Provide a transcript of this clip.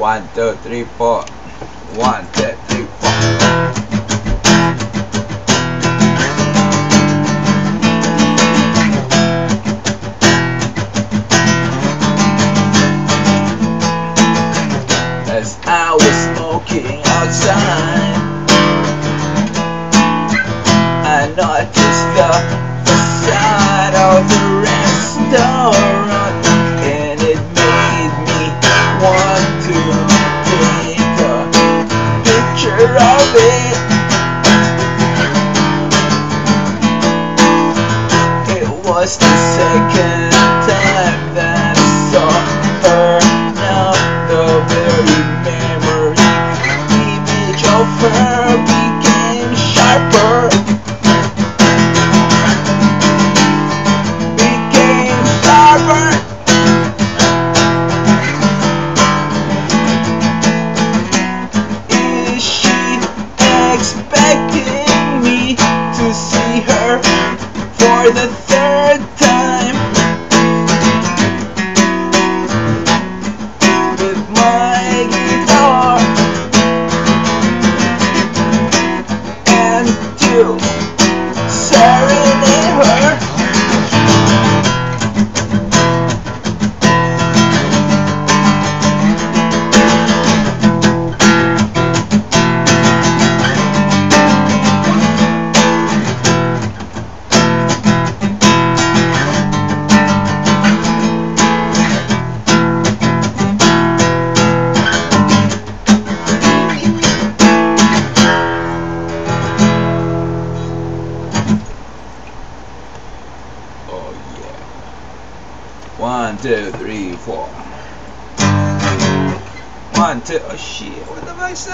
1, 2, 3, 4. 1, 2, 3, 4. As I was smoking outside, I noticed the facade of the restaurant, and it made me want to take a picture of it. It was the second time that I saw her. Now the very memory image of her became sharper. Is she expecting me to see her for the third time? With my guitar and to serenade her. Oh yeah. 1, 2, 3, 4. 1, 2. Oh shit. What the fuck?